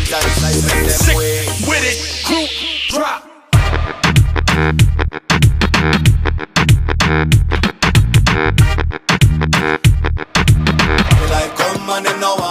Sick with it, group drop. Like come on in now.